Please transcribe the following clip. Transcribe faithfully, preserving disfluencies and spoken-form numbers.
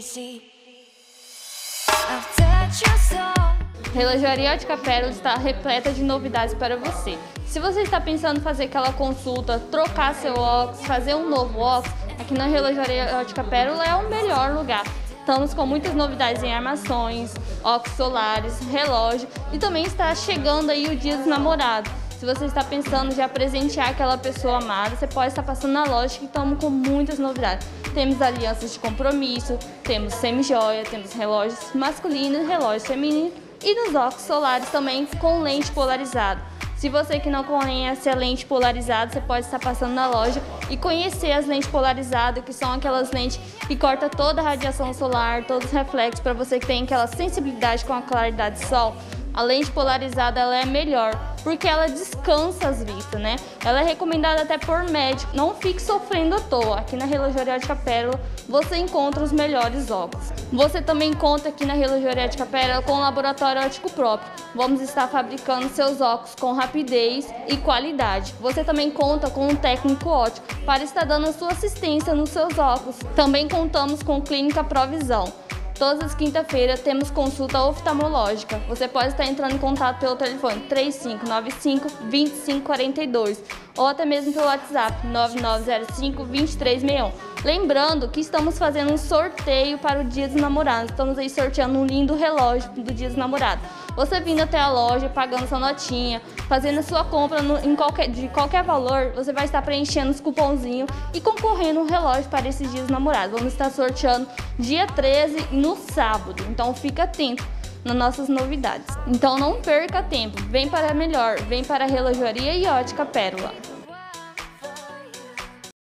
see. I'll touch your soul. Relojaria Ótica Pérola está repleta de novidades para você. Se você está pensando em fazer aquela consulta, trocar seu óculos, fazer um novo óculos, aqui na Relojaria Ótica Pérola é o melhor lugar. Estamos com muitas novidades em armações, óculos solares, relógio e também está chegando aí o Dia dos Namorados. Se você está pensando em presentear aquela pessoa amada, você pode estar passando na loja que estamos com muitas novidades. Temos alianças de compromisso, temos semi-joia, temos relógios masculinos, relógios femininos e nos óculos solares também com lente polarizada. Se você que não conhece a lente polarizada, você pode estar passando na loja e conhecer as lentes polarizadas, que são aquelas lentes que cortam toda a radiação solar, todos os reflexos, para você que tem aquela sensibilidade com a claridade do sol. A lente polarizada ela é melhor, porque ela descansa as vistas, né? Ela é recomendada até por médico. Não fique sofrendo à toa. Aqui na Relojaria Ótica Pérola você encontra os melhores óculos. Você também conta aqui na Relojaria Ótica Pérola com um laboratório óptico próprio. Vamos estar fabricando seus óculos com rapidez e qualidade. Você também conta com um técnico óptico para estar dando a sua assistência nos seus óculos. Também contamos com Clínica Provisão. Todas as quinta-feiras temos consulta oftalmológica. Você pode estar entrando em contato pelo telefone três cinco nove cinco, dois cinco quatro dois ou até mesmo pelo WhatsApp nove nove zero cinco, dois três seis um. Lembrando que estamos fazendo um sorteio para o Dia dos Namorados. Estamos aí sorteando um lindo relógio do Dia dos Namorados. Você vindo até a loja, pagando sua notinha, fazendo a sua compra no, em qualquer, de qualquer valor, você vai estar preenchendo os cupomzinhos e concorrendo um relógio para esses Dias dos Namorados. Vamos estar sorteando dia treze no sábado, então fica atento nas nossas novidades. Então não perca tempo, vem para a melhor, vem para a Relojaria e Ótica Pérola.